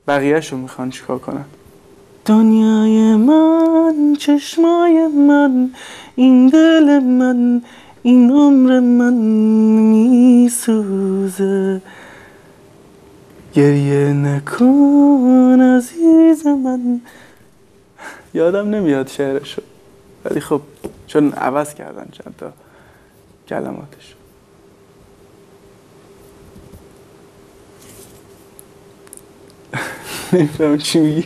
بقیه‌شو میخوان چیکار کنن؟ دنیای من، چشمای من، این دل من، این عمر من میسوزه. گریه نکن عزیز من. یادم نمیاد شعرشو، ولی خب چون عوض کردن چند تا کلماتشو. نمیفهم چی میگی؟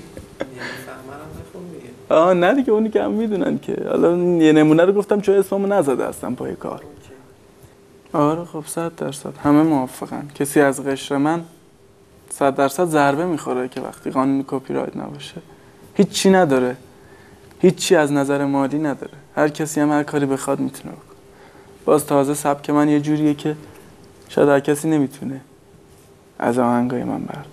نه دیگه، اونی که هم میدونن که. حالا یه نمونه رو گفتم چون اسممو نزده هستم پای کار. آره خب 100% همه موافقن. کسی از قشر من 100% ضربه میخوره که وقتی قانون کپی رایت نباشه هیچی نداره، هیچی از نظر مالی نداره. هر کسی هم هر کاری بخواد میتونه بکنه. باز تازه سبک من یه جوریه که شاید هر کسی نمیتونه از آهنگای من برداره.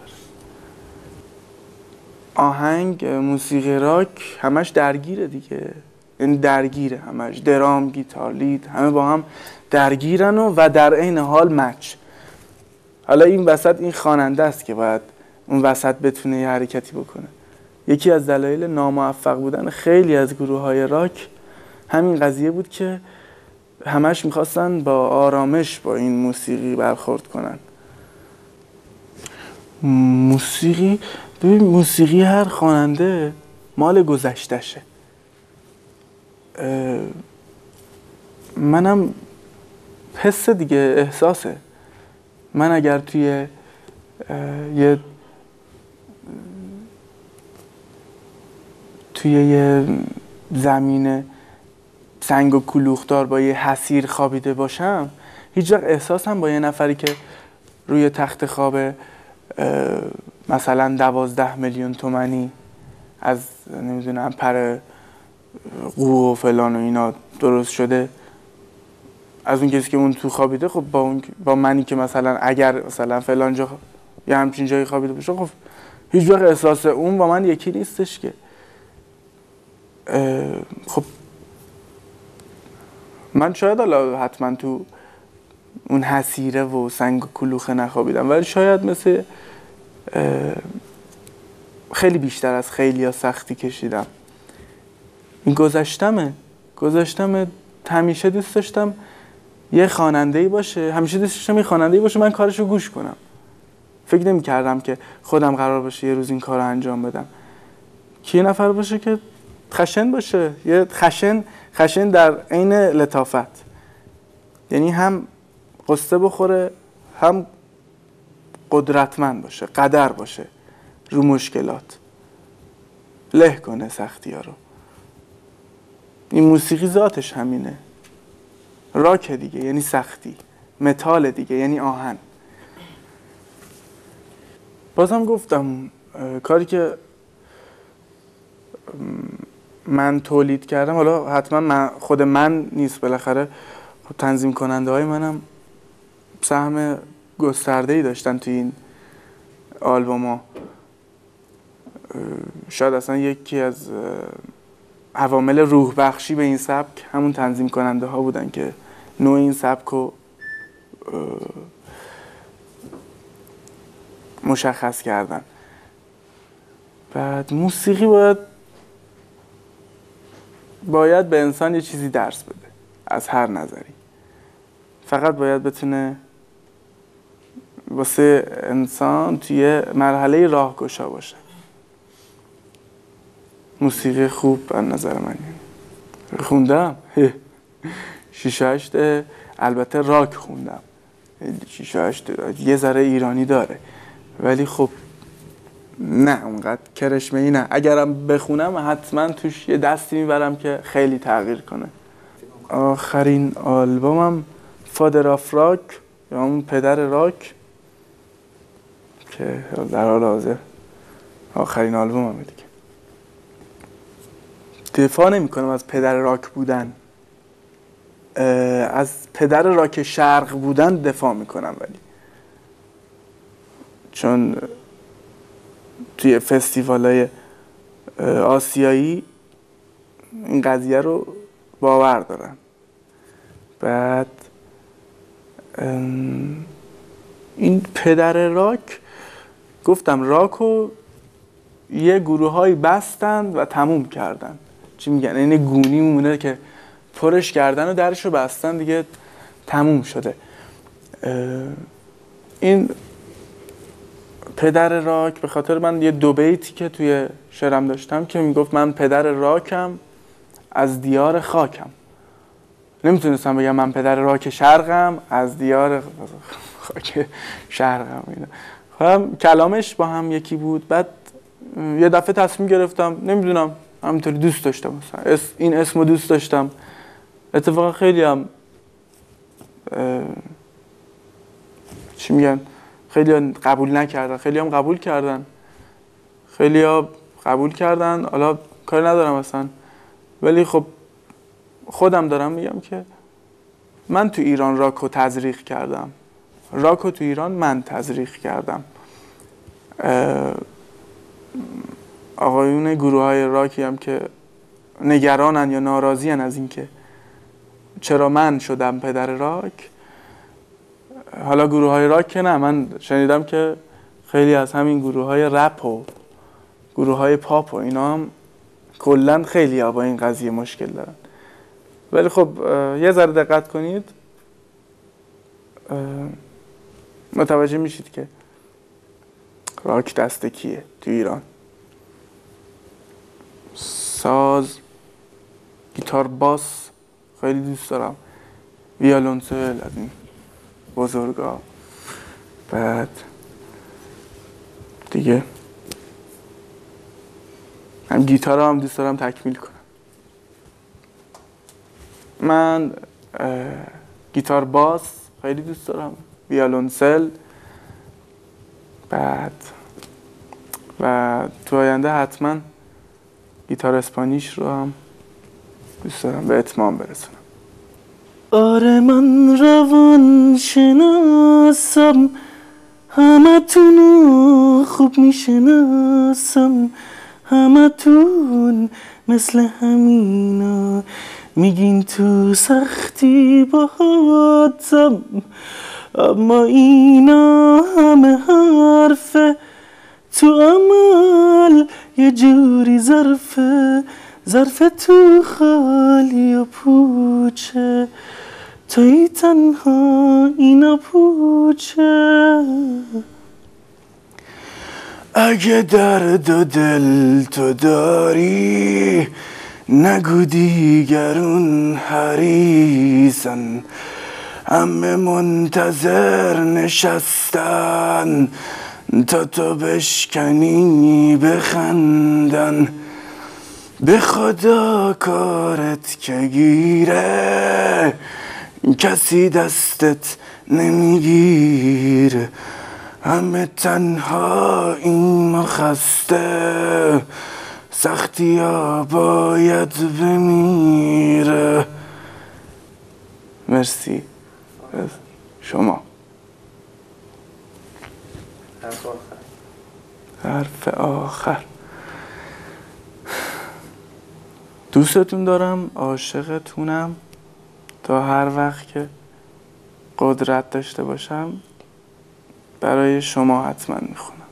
آهنگ موسیقی راک همش درگیره دیگه، یعنی درگیره همش، درام، گیتار، لید همه با هم درگیرن و در عین حال مچ. حالا این وسط این خواننده است که باید اون وسط بتونه یه حرکتی بکنه. یکی از دلایل ناموفق بودن خیلی از گروه‌های راک همین قضیه بود که همش میخواستن با آرامش با این موسیقی برخورد کنن. موسیقی هر خواننده مال گذشتشه. منم حس دیگه، احساسه. من اگر توی یه زمین سنگ و کلوخدار با یه حصیر خوابیده باشم، هیچ وقت احساسم با یه نفری که روی تخت خواب مثلا 12 میلیون تومانی از نمیدونم پر قو و فلان و اینا درست شده، از اون کسی که اون تو خوابیده، خب با منی که مثلا اگر مثلا فلان جا یه همچین جایی خوابیده باشه، خب هیچ وقت احساس اون با من یکی نیستش که. خب من شاید حالا حتما تو اون حصیره و سنگ و کلوخه نخوابیدم، ولی شاید مثل خیلی بیشتر از خیلی ها سختی کشیدم. این گذشتمه. همیشه دوست داشتم یه خواننده‌ای باشه، من کارشو گوش کنم. فکر نمی کردم که خودم قرار باشه یه روز این کار رو انجام بدم، که یه نفر باشه که خشن باشه، یه خشن در عین لطافت، یعنی هم قصه بخوره هم قدرتمند باشه، قدر باشه، رو مشکلات له کنه سختی ها رو. این موسیقی ذاتش همینه. راک دیگه یعنی سختی، متال دیگه یعنی آهن. بازم گفتم کاری که من تولید کردم، حالا حتما خود من نیست، بالاخره تنظیم کننده های منم سهم گسترده‌ای داشتن توی این آلبوم. شاید اصلا یکی از عوامل روح بخشی به این سبک همون تنظیم کننده ها بودن که نوع این سبک رو مشخص کردن. بعد موسیقی باید به انسان یه چیزی درس بده از هر نظری. فقط باید بتونه واسه انسان توی مرحله راهگشا باشه. موسیقی خوب از نظر من خوندم 6-8 البته راک خوندم، 6-8 یه ذره ایرانی داره، ولی خب نه اونقدر کرشمه‌ای نه. اگرم بخونم حتما توش یه دستی میبرم که خیلی تغییر کنه. آخرین آلبومم فادر آف راک یا اون پدر راک که در حال حاضر آخرین آلبومم دیگه. دفاع نمی کنم از پدر راک بودن، از پدر راک شرق بودن دفاع میکنم، ولی چون توی فستیوالای آسیایی این قضیه رو باور دارن. بعد این پدر راک، گفتم راک رو یه گروه‌هایی بستند و تموم کردن. چی میگن؟ این گونی مونه که پرش کردن و درش رو بستن، دیگه تموم شده. این پدر راک، به خاطر من یه دو بیتی که توی شعرم داشتم که میگفت من پدر راکم از دیار خاکم. نمیتونستم بگم من پدر راک شرقم از دیار خاک شرقم. اینا خب کلامش با هم یکی بود. بعد یه دفعه تصمیم گرفتم، نمیدونم همینطوری دوست داشتم، مثلا این اسمو دوست داشتم. اتفاقا خیلی هم چی میگن، خیلی هم قبول نکردن، خیلی هم قبول کردن، خیلی ها قبول کردن. حالا کاری ندارم اصلا، ولی خب خودم دارم میگم که من تو ایران راکو تزریق کردم، راکو تو ایران من تزریق کردم. آقایون گروه های راکی هم که نگرانن یا ناراضی‌ان از این که چرا من شدم پدر راک، حالا گروه های راک که نه، من شنیدم که خیلی از همین گروه های رپ و گروه های پاپ و اینا هم کلن خیلی ها با این قضیه مشکل دارن. ولی خب یه ذره دقت کنید متوجه میشید که راک دست کیه تو ایران. ساز، گیتار باس خیلی دوست دارم، ویولنسل از این بزرگا. بعد دیگه هم گیتار هم دوست دارم تکمیل کنم. من گیتار باس خیلی دوست دارم، ویولنسل. بعد و تو آینده حتما گیتار اسپانیش رو هم دوست دارم به اتمام برسونم. آره من روان شناسم، همه تونو خوب میشناسم، همه تون مثل همینا میگین تو سختی باهاتم، اما اینا همه حرفه، تو عمل یه جوری ظرف تو خالی و پوچه، توی تنها اینا پوچه. اگه درد و دل تو داری نگو دیگرون حریصن، همه منتظر نشستن تا تو بشکنی بخندن. به خدا کارت که گیره کسی دستت نمیگیره، همه تنها این خسته سختی ها باید بمیره. مرسی شما. حرف آخر. دوستتون دارم، عاشقتونم، تا هر وقت که قدرت داشته باشم برای شما حتما میخونم.